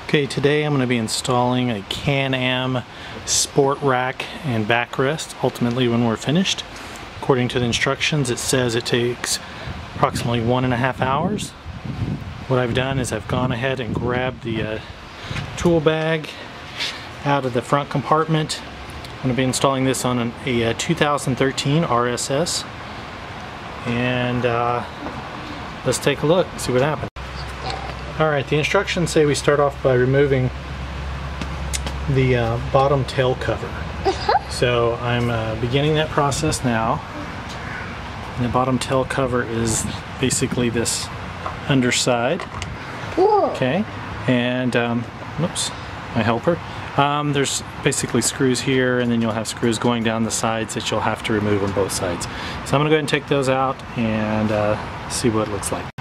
Okay, today I'm going to be installing a Can-am sport rack and backrest, ultimately when we're finished. According to the instructions, it says it takes approximately 1.5 hours. What I've done is I've gone ahead and grabbed the tool bag out of the front compartment. I'm going to be installing this on a 2013 RSS, and let's take a look, see what happens. Alright, the instructions say we start off by removing the bottom tail cover. So I'm beginning that process now. And the bottom tail cover is basically this underside. Okay, and oops, my helper. There's basically screws here, and then you'll have screws going down the sides that you'll have to remove on both sides. So I'm going to go ahead and take those out and see what it looks like.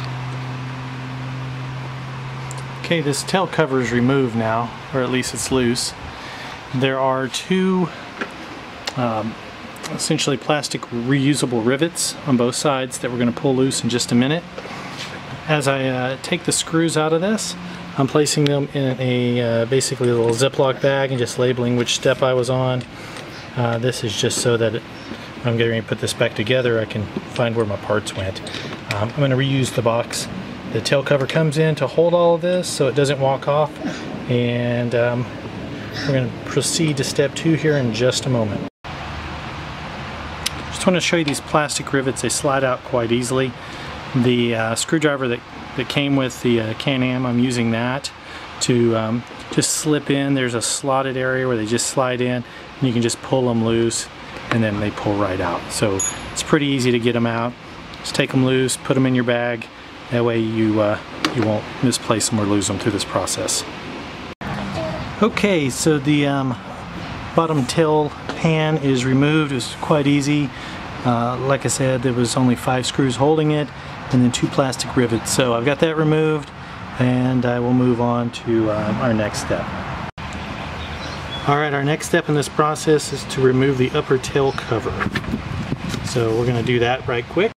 Okay, this tail cover is removed now, or at least it's loose. There are two essentially plastic reusable rivets on both sides that we're going to pull loose in just a minute. As I take the screws out of this, I'm placing them in a basically a little Ziploc bag and just labeling which step I was on. This is just so that when I'm getting ready to put this back together, I can find where my parts went. I'm going to reuse the box the tail cover comes in to hold all of this so it doesn't walk off, and we're going to proceed to step 2 here in just a moment. Just want to show you these plastic rivets. They slide out quite easily. The screwdriver that came with the Can-am, I'm using that to just slip in. There's a slotted area where they just slide in, and you can just pull them loose and then they pull right out. So it's pretty easy to get them out. Just take them loose, put them in your bag. That way you won't misplace them or lose them through this process. Okay, so the bottom tail pan is removed. It was quite easy. Like I said, there was only 5 screws holding it, and then 2 plastic rivets. So I've got that removed, and I will move on to our next step. Alright, our next step in this process is to remove the upper tail cover. So we're going to do that right quick.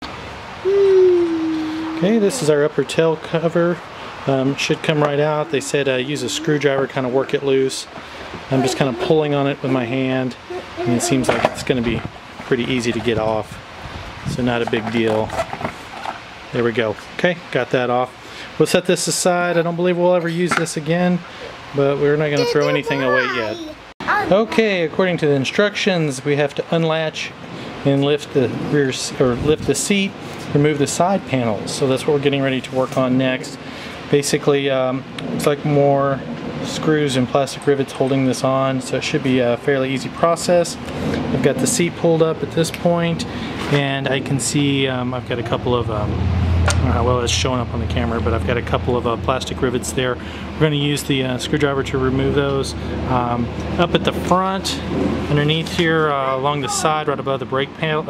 Okay, this is our upper tail cover. Should come right out. They said use a screwdriver, kind of work it loose. I'm just kind of pulling on it with my hand, and it seems like it's going to be pretty easy to get off. So not a big deal. There we go. Okay, got that off. We'll set this aside. I don't believe we'll ever use this again, but we're not going to throw anything away yet. Okay, according to the instructions, we have to unlatch and lift the rear, or lift the seat, remove the side panels. So that's what we're getting ready to work on next. Basically, looks like more screws and plastic rivets holding this on, so it should be a fairly easy process. I've got the seat pulled up at this point, and I can see I've got a couple of well, it's showing up on the camera, but I've got a couple of plastic rivets there. We're going to use the screwdriver to remove those. Up at the front, underneath here, along the side, right above the brake pedal,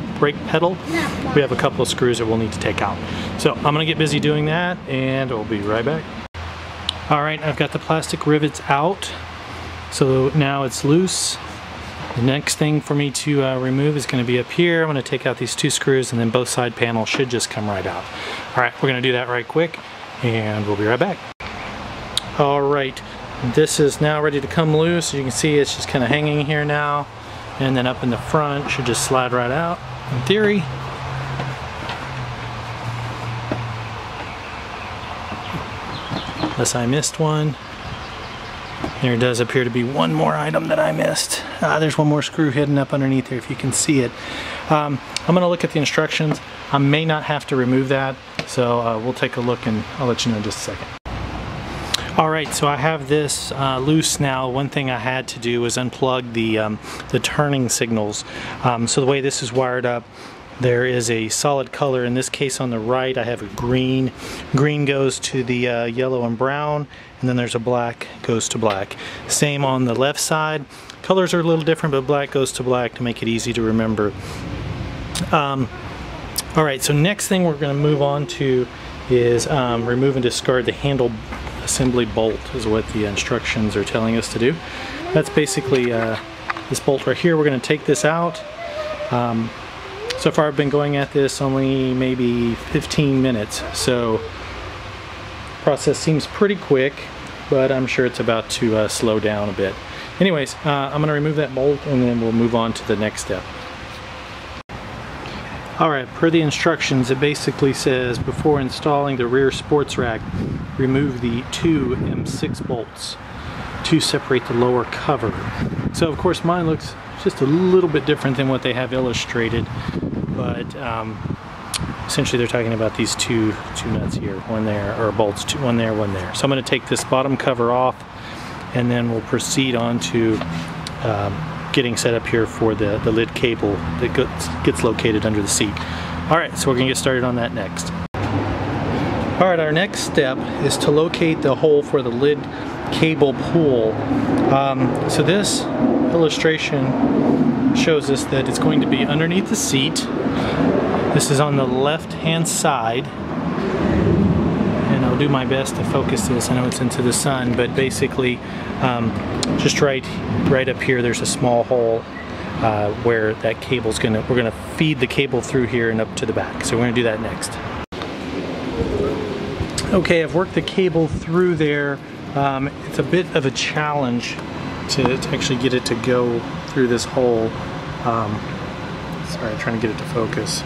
we have a couple of screws that we'll need to take out. So I'm going to get busy doing that, and we'll be right back. Alright, I've got the plastic rivets out, so now it's loose. The next thing for me to remove is going to be up here. I'm going to take out these 2 screws, and then both side panels should just come right out. Alright, we're going to do that right quick, and we'll be right back. Alright, this is now ready to come loose. You can see it's just kind of hanging here now, and then up in the front should just slide right out, in theory. Unless I missed one. There does appear to be one more item that I missed. There's one more screw hidden up underneath there if you can see it. I'm going to look at the instructions. I may not have to remove that, so we'll take a look and I'll let you know in just a second. Alright, so I have this loose now. One thing I had to do was unplug the turning signals. So the way this is wired up, there is a solid color. In this case on the right I have a green. Green goes to the yellow and brown, and then there's a black goes to black. Same on the left side. Colors are a little different, but black goes to black to make it easy to remember. Alright, so next thing we're going to move on to is remove and discard the handle assembly bolt, is what the instructions are telling us to do. That's basically this bolt right here. We're going to take this out. So far I've been going at this only maybe 15 minutes, so the process seems pretty quick. but I'm sure it's about to slow down a bit. Anyways, I'm going to remove that bolt and then we'll move on to the next step. Alright, per the instructions, it basically says before installing the rear sports rack, remove the two M6 bolts to separate the lower cover. So of course mine looks just a little bit different than what they have illustrated, but essentially they're talking about these two nuts here, one there, or bolts, one there, one there. So I'm going to take this bottom cover off and then we'll proceed on to getting set up here for the lid cable that gets located under the seat. Alright, so we're going to get started on that next. Alright, our next step is to locate the hole for the lid cable pull. So this illustration shows us that it's going to be underneath the seat. This is on the left hand side, and I'll do my best to focus this. I know it's into the sun, but basically just right up here there's a small hole where that cable's we're gonna feed the cable through here and up to the back. So we're gonna do that next. Okay, I've worked the cable through there. It's a bit of a challenge to actually get it to go through this hole. Sorry, I'm trying to get it to focus.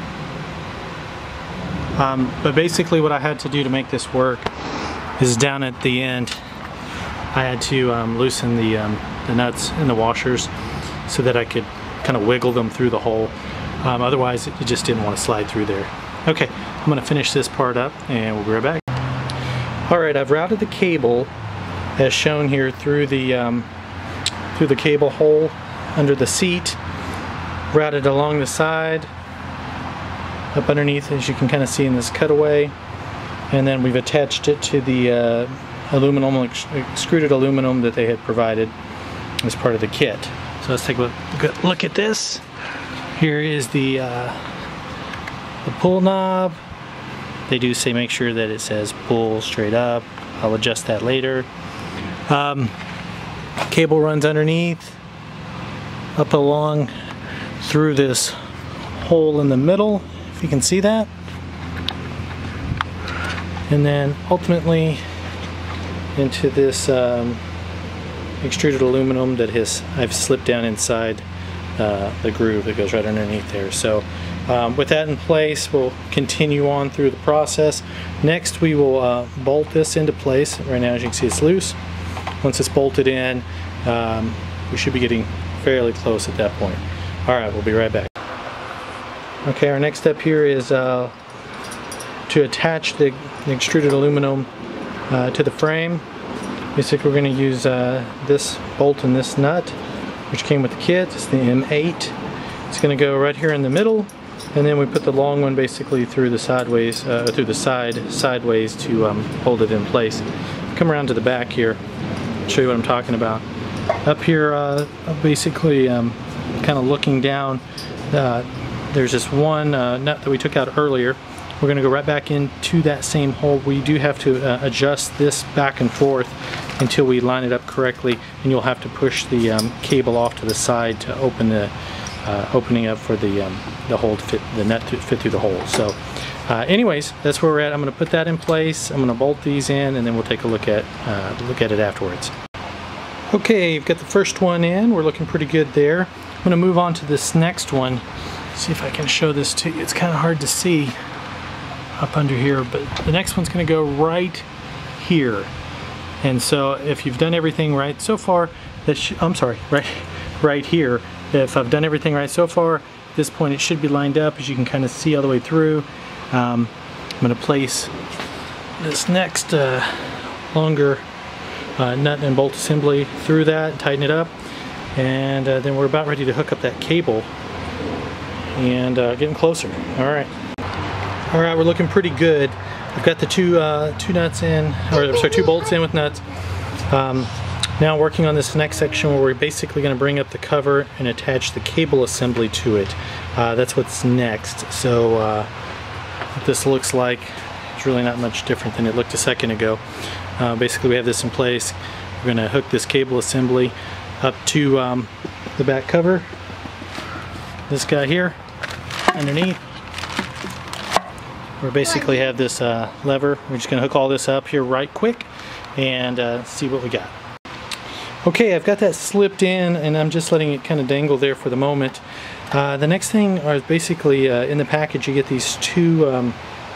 But basically what I had to do to make this work is down at the end I had to loosen the nuts and the washers so that I could kind of wiggle them through the hole. Otherwise it just didn't want to slide through there. Okay, I'm going to finish this part up and we'll be right back. Alright, I've routed the cable as shown here through the cable hole under the seat, routed along the side, up underneath as you can kind of see in this cutaway, and then we've attached it to the aluminum, extruded aluminum that they had provided as part of the kit. So let's take a good look at this. Here is the pull knob. They do say make sure that it says pull straight up. I'll adjust that later. Cable runs underneath, up along through this hole in the middle, if you can see that, and then ultimately into this extruded aluminum that I've slipped down inside the groove that goes right underneath there. So with that in place, we'll continue on through the process. Next we will bolt this into place. Right now as you can see it's loose. Once it's bolted in, we should be getting fairly close at that point. Alright, we'll be right back. Okay, our next step here is to attach the extruded aluminum to the frame. Basically we're going to use this bolt and this nut, which came with the kit. It's the M8. It's going to go right here in the middle, and then we put the long one basically through the sideways, through the sideways to hold it in place. Come around to the back here, show you what I'm talking about. Up here, basically kind of looking down, there's this one nut that we took out earlier. We're going to go right back into that same hole. We do have to adjust this back and forth until we line it up correctly, and you'll have to push the cable off to the side to open the opening up for the hole to fit, the nut to fit through the hole. So anyways, that's where we're at. I'm going to put that in place. I'm going to bolt these in, and then we'll take a look at it afterwards. Okay, you've got the first one in. We're looking pretty good there. I'm going to move on to this next one. See if I can show this to you. It's kind of hard to see up under here, but the next one's going to go right here. And so if you've done everything right so far, right here. If I've done everything right so far, at this point it should be lined up, as you can kind of see all the way through. I'm going to place this next longer nut and bolt assembly through that, tighten it up, and then we're about ready to hook up that cable and getting closer. Alright, we're looking pretty good. I've got the two nuts in, or sorry, 2 bolts in with nuts. Now working on this next section where we're basically going to bring up the cover and attach the cable assembly to it. That's what's next. So what this looks like, it's really not much different than it looked a second ago. Basically we have this in place. We're going to hook this cable assembly up to the back cover. This guy here underneath. We basically have this lever. We're just going to hook all this up here right quick, and see what we got. Okay, I've got that slipped in, and I'm just letting it kind of dangle there for the moment. The next thing are basically in the package you get these two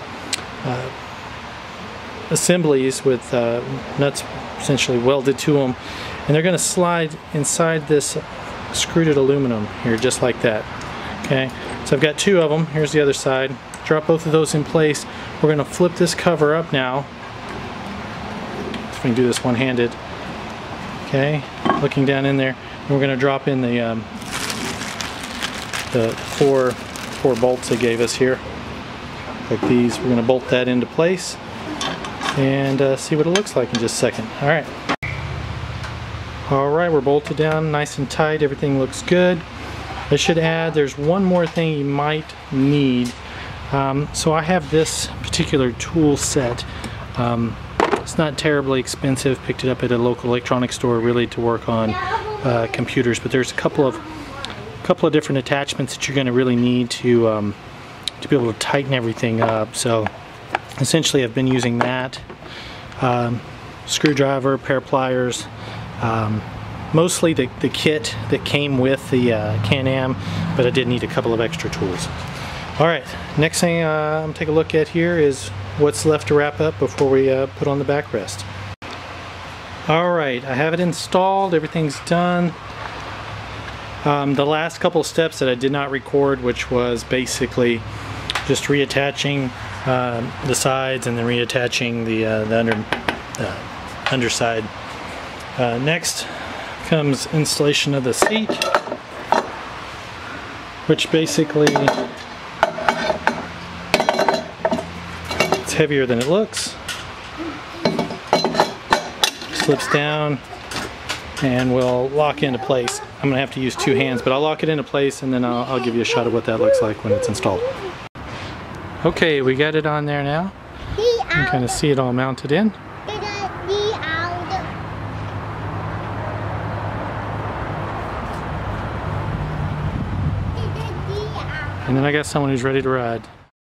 assemblies with nuts essentially welded to them, and they're going to slide inside this extruded aluminum here just like that. Okay, so I've got two of them. Here's the other side. Drop both of those in place. We're going to flip this cover up now. So we can do this one-handed. Okay, looking down in there, and we're going to drop in the four bolts they gave us here, like these. We're going to bolt that into place and see what it looks like in just a second. All right, we're bolted down nice and tight. Everything looks good. I should add, there's one more thing you might need. So I have this particular tool set. It's not terribly expensive. Picked it up at a local electronics store, really, to work on computers. But there's a couple of different attachments that you're going to really need to be able to tighten everything up. So essentially, I've been using that screwdriver, pair of pliers. Mostly the kit that came with the Can-am, but I did need a couple of extra tools. Alright, next thing I'm going to take a look at here is what's left to wrap up before we put on the backrest. Alright, I have it installed, everything's done. The last couple of steps that I did not record, which was basically just reattaching the sides and then reattaching the underside. Next comes installation of the seat, which basically it's heavier than it looks. Slips down and will lock into place. I'm going to have to use two hands, but I'll lock it into place and then I'll give you a shot of what that looks like when it's installed. Okay, we got it on there now. You can kind of see it all mounted in. And then I got someone who's ready to ride.